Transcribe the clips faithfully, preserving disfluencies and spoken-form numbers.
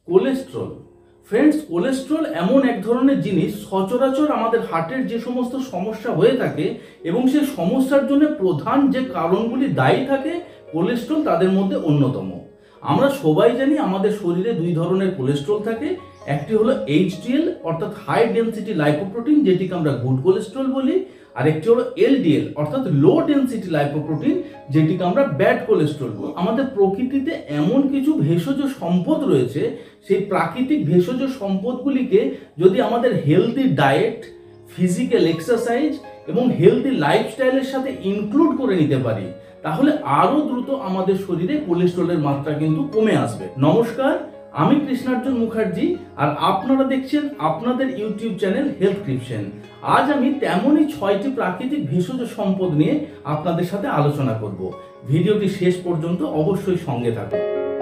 Cholesterol. Friends, cholesterol এমন এক ধরনের জিনিস সচরাচর আমাদের হার্টের যে সমস্ত সমস্যা হয়ে থাকে এবং সেই সমস্যার জন্য প্রধান যে কারণগুলি দায়ী থাকে, কোলেস্ট্রল তাদের মধ্যে অন্যতম। আমরা সবাই জানি আমাদের শরীরে দুই ধরনের কোলেস্ট্রল থাকে। একটি হলো এইচডিএল অর্থাৎ হাই ডেনসিটি লাইপোপ্রোটিন, যেটিকে আমরা গুড কোলেস্ট্রল বলি, আর একটি হলো এলডিএল অর্থাৎ লো ডেনসিটি লাইপোপ্রোটিন, যেটিকে আমরা ব্যাড কোলেস্ট্রল বলি। আমাদের প্রকৃতিতে এমন কিছু ভেষজ সম্পদ রয়েছে, সেই প্রাকৃতিক ভেষজ সম্পদগুলিকে যদি আমাদের হেলদি ডায়েট, ফিজিক্যাল এক্সারসাইজ এবং হেলদি লাইফস্টাইলের সাথে ইনক্লুড করে নিতে পারি, তাহলে আরো দ্রুত আমাদের শরীরে কোলেস্ট্রলের মাত্রা কিন্তু কমে আসবে। নমস্কার, আমি কৃষ্ণার্জুন মুখার্জি, আর আপনারা দেখছেন আপনাদের ইউটিউব চ্যানেল হেলথক্রিপশন। আজ আমি তেমনই ছয়টি প্রাকৃতিক ভেষজ সম্পদ নিয়ে আপনাদের সাথে আলোচনা করব। ভিডিওটি শেষ পর্যন্ত অবশ্যই সঙ্গে থাকুন।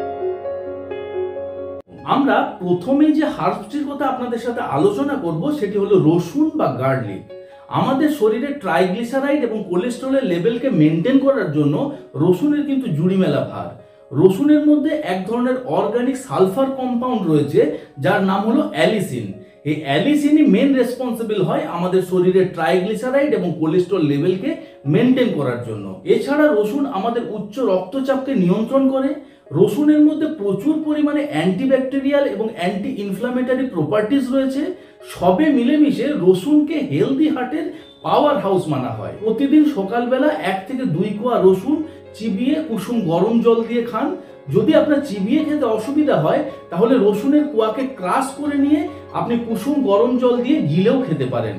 আমরা প্রথমেই যে হার্বসটির কথা আপনাদের সাথে আলোচনা করব সেটি হলো রসুন বা গার্লিক। আমাদের শরীরে ট্রাইগ্লিসারাইড এবং কোলেস্ট্রলের লেভেলকে মেনটেন করার জন্য রসুনের কিন্তু জুড়ি মেলা ভার। রসুনের মধ্যে এক ধরনের অর্গানিক সালফার কম্পাউন্ড রয়েছে যার নাম হলো অ্যালিসিন। এই অ্যালিসিনই মেন রেসপন্সিবল হয় আমাদের শরীরে ট্রাইগ্লিসারাইড এবং কোলেস্ট্রল লেভেলকে মেনটেন করার জন্য। এছাড়া রসুন আমাদের উচ্চ রক্তচাপকে নিয়ন্ত্রণ করে। রসুনের মধ্যে প্রচুর পরিমাণে অ্যান্টিব্যাকটেরিয়াল এবং অ্যান্টি ইনফ্লামেটারি প্রপার্টিজ রয়েছে। সবে মিলেমিশে রসুনকে হেলদি হার্টের পাওয়ার হাউস মানা হয়। প্রতিদিন সকালবেলা এক থেকে দুই কোয়া রসুন চিবিয়ে কুসুম গরম জল দিয়ে খান। যদি আপনার চিবিয়ে খেতে অসুবিধা হয় তাহলে রসুনের কোয়াকে ক্রাশ করে নিয়ে আপনি কুসুম গরম জল দিয়ে গিলেও খেতে পারেন।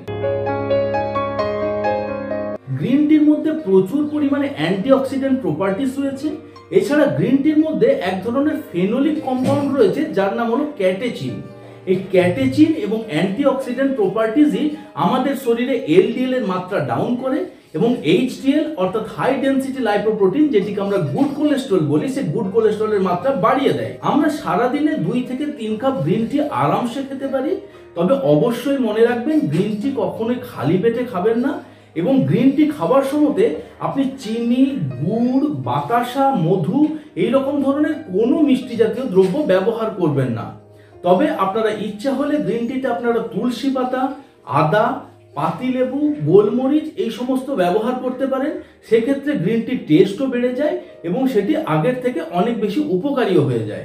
গ্রিন টির মধ্যে প্রচুর পরিমাণে অ্যান্টিঅক্সিডেন্ট প্রপার্টিস রয়েছে। এছাড়া গ্রিন টির মধ্যে এক ধরনের ফেনোলিক কম্পাউন্ড রয়েছে যার নাম হলো ক্যাটেচিন। এই ক্যাটেচিন এবং অ্যান্টিঅক্সিডেন্ট প্রপার্টিজই আমাদের শরীরে এলডিএল এর মাত্রা ডাউন করে এবং এইচডিএল অর্থাৎ হাই ডেনসিটি লাইপোপ্রোটিন, যেটিকে আমরা গুড কোলেস্ট্রল বলি, সেই গুড কোলেস্ট্রলের মাত্রা বাড়িয়ে দেয়। আমরা সারাদিনে দুই থেকে তিন কাপ গ্রিন টি আরামসে খেতে পারি। তবে অবশ্যই মনে রাখবেন, গ্রিন টি কখনোই খালি পেটে খাবেন না এবং গ্রিন টি খাবার সময়তে আপনি চিনি, গুড়, বাতাসা, মধু এইরকম ধরনের কোনো মিষ্টি জাতীয় দ্রব্য ব্যবহার করবেন না। তবে আপনারা ইচ্ছা হলে গ্রিন টিতে আপনারা তুলসী পাতা, আদা, পাতিলেবু, গোলমরিচ এই সমস্ত ব্যবহার করতে পারেন। সেক্ষেত্রে গ্রিন টির টেস্টও বেড়ে যায় এবং সেটি আগের থেকে অনেক বেশি উপকারীও হয়ে যায়।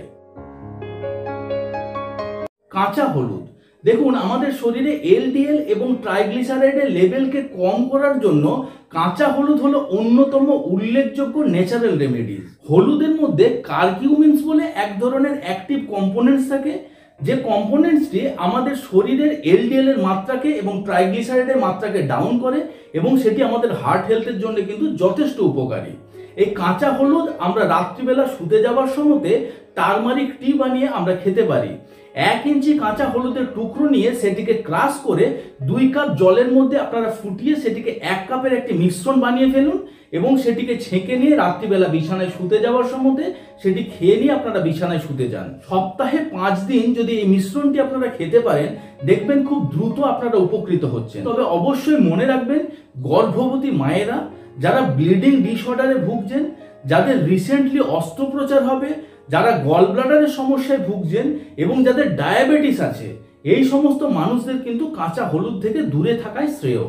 কাঁচা হলুদ। দেখুন, আমাদের শরীরে এলডিএল এবং ট্রাইগ্লিসারাইডের লেভেলকে কম করার জন্য কাঁচা হলুদ হলো অন্যতম উল্লেখযোগ্য ন্যাচারাল রেমেডিজ। হলুদের মধ্যে কার্কিউমিনস বলে এক ধরনের অ্যাক্টিভ কম্পোনেন্টস থাকে, যে কম্পোনেন্টসটি আমাদের শরীরের এলডিএল এর মাত্রাকে এবং ট্রাইগ্লিসারাইডের মাত্রাকে ডাউন করে এবং সেটি আমাদের হার্ট হেলথের জন্য কিন্তু যথেষ্ট উপকারী। এই কাঁচা হলুদ আমরা রাত্রিবেলা শুতে যাওয়ার সময়তে টারমারিক টি বানিয়ে আমরা খেতে পারি। এক ইঞ্চি কাঁচা হলুদের টুকরো নিয়ে সেটিকে ক্রাশ করে দুই কাপ জলের মধ্যে আপনারা ফুটিয়ে সেটিকে এক কাপের একটি মিশ্রণ বানিয়ে ফেলুন এবং সেটিকে ছেঁকে নিয়ে রাত্রিবেলা বিছানায় শুতে যাওয়ার সময়তে সেটি খেয়ে নিয়ে আপনারা বিছানায় শুতে যান। সপ্তাহে পাঁচ দিন যদি এই মিশ্রণটি আপনারা খেতে পারেন, দেখবেন খুব দ্রুত আপনারা উপকৃত হচ্ছেন। তবে অবশ্যই মনে রাখবেন, গর্ভবতী মায়েরা, যারা ব্লিডিং ডিসঅর্ডারে ভুগছেন, যাদের রিসেন্টলি অস্ত্রোপচার হবে, যারা গল ব্লাডারের সমস্যায় ভুগছেন এবং যাদের ডায়াবেটিস আছে, এই সমস্ত মানুষদের কিন্তু কাঁচা হলুদ থেকে দূরে থাকাই শ্রেয়।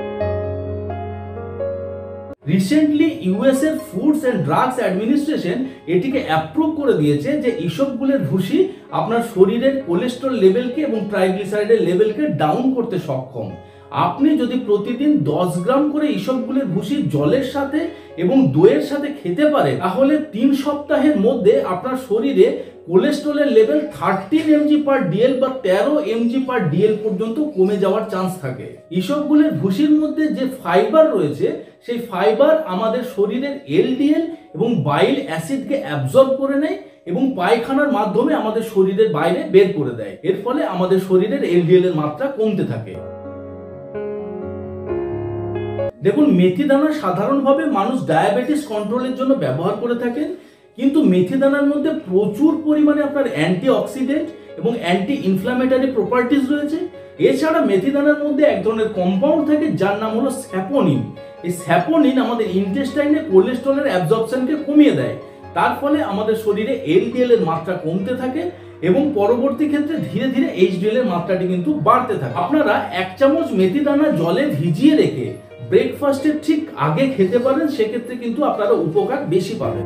রিসেন্টলি ইউএস এর ফুডস অ্যান্ড ড্রাগস অ্যাডমিনিস্ট্রেশন এটিকে অ্যাপ্রুভ করে দিয়েছে যে ইসবগুলের ভুসি আপনার শরীরের কোলেস্ট্রল লেভেলকে এবং ট্রাইগ্লিসারাইডের লেভেলকে ডাউন করতে সক্ষম। আপনি যদি প্রতিদিন দশ গ্রাম করে ইসবগুলের ভুসি জলের সাথে এবং দইয়ের সাথে খেতে পারেন, তাহলে তিন সপ্তাহের মধ্যে আপনার শরীরে কোলেস্ট্রলের level thirteen mg per dL বা তেরো এমজি পার ডিএল পর্যন্ত কমে যাওয়ার চান্স থাকে। ইসবগুলের ভুসির মধ্যে যে ফাইবার রয়েছে, সেই ফাইবার আমাদের শরীরের এলডিএল এবং বাইল অ্যাসিডকে অ্যাবজর্ব করে নেয় এবং পায়খানার মাধ্যমে আমাদের শরীরের বাইরে বের করে দেয়। এর ফলে আমাদের শরীরের এলডিএল এর মাত্রা কমতে থাকে। দেখুন, মেথি দানা সাধারণভাবে মানুষ ডায়াবেটিস কন্ট্রোলের জন্য ব্যবহার করে থাকেন, কিন্তু মেথি দানার মধ্যে প্রচুর পরিমাণে আপনার অ্যান্টিঅক্সিডেন্ট এবং অ্যান্টি ইনফ্লামেটারি প্রপার্টিজ রয়েছে। এছাড়া মেথি দানার মধ্যে এক ধরনের কম্পাউন্ড থাকে যার নাম হলো স্যাপোনিন। এই স্যাপোনিন আমাদের ইন্টেস্টাইনে কোলেস্ট্রলের অ্যাবজর্পশনকে কমিয়ে দেয়। তার ফলে আমাদের শরীরে এলডিএল এর মাত্রা কমতে থাকে এবং পরবর্তী ক্ষেত্রে ধীরে ধীরে এইচডিএল এর মাত্রাটি কিন্তু বাড়তে থাকে। আপনারা এক চামচ মেথি দানা জলে ভিজিয়ে রেখে ব্রেকফাস্টের ঠিক আগে খেতে পারেন, সেক্ষেত্রে কিন্তু আপনারা উপকার বেশি পাবেন।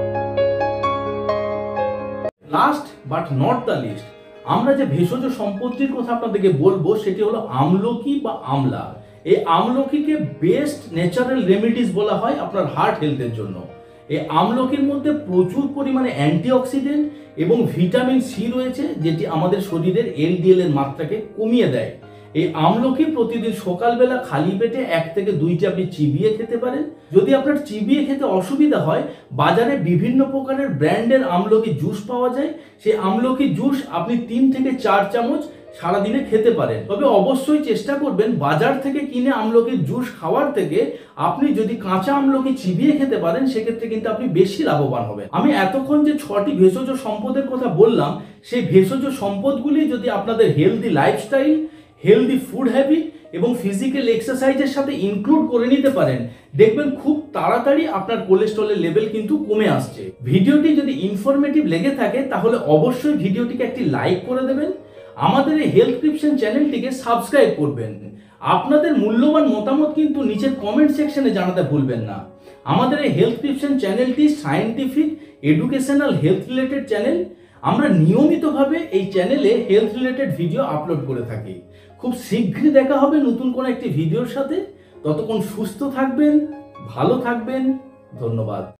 Last but not the least, আমরা যে ভেষজ সম্পত্তির কথা আপনাদেরকে বলবো সেটি হলো আমলকি বা আমলা। এই আমলকিকে বেস্ট ন্যাচারাল রেমেডিস বলা হয় আপনার হার্ট হেলথের জন্য। এই আমলকির মধ্যে প্রচুর পরিমাণে অ্যান্টিঅক্সিডেন্ট এবং ভিটামিন সি রয়েছে, যেটি আমাদের শরীরের এলডিএল এর মাত্রাকে কমিয়ে দেয়। এই আমলকি প্রতিদিন সকালবেলা খালি পেটে এক থেকে দুইটি আপনি চিবিয়ে খেতে পারেন। যদি আপনার চিবিয়ে খেতে অসুবিধা হয়, বাজারে বিভিন্ন প্রকারের ব্র্যান্ডের আমলকি জুস পাওয়া যায়। সেই আমলকি জুস আপনি তিন থেকে চার চামচ সারাদিনে খেতে পারেন। তবে অবশ্যই চেষ্টা করবেন বাজার থেকে কিনে আমলকির জুস খাওয়ার থেকে আপনি যদি কাঁচা আমলকি চিবিয়ে খেতে পারেন, সেক্ষেত্রে কিন্তু আপনি বেশি লাভবান হবেন। আমি এতক্ষণ যে ছটি ভেষজ সম্পদের কথা বললাম, সেই ভেষজ সম্পদগুলি যদি আপনাদের healthy lifestyle, healthy food habit এবং ফিজিক্যাল এক্সারসাইজের সাথে ইনক্লুড করে নিতে পারেন, দেখবেন খুব তাড়াতাড়ি আপনার কোলেস্ট্রলের লেভেল কিন্তু কমে আসছে। ভিডিওটি যদি ইনফরমেটিভ লেগে থাকে তাহলে অবশ্যই ভিডিওটিকে একটি লাইক করে দেবেন। আমাদের এই হেলথ ক্রিপশন চ্যানেলটিকে সাবস্ক্রাইব করবেন। আপনাদের মূল্যবান মতামত কিন্তু নিচের কমেন্ট সেকশনে জানাতে ভুলবেন না। আমাদের এই হেলথ ক্রিপশন চ্যানেলটি scientific, educational, health related channel. আমরা নিয়মিতভাবে এই চ্যানেলে হেলথ রিলেটেড ভিডিও আপলোড করে থাকি। খুব শীঘ্রই দেখা হবে নতুন কোনো একটি ভিডিওর সাথে। ততক্ষণ সুস্থ থাকবেন, ভালো থাকবেন। ধন্যবাদ।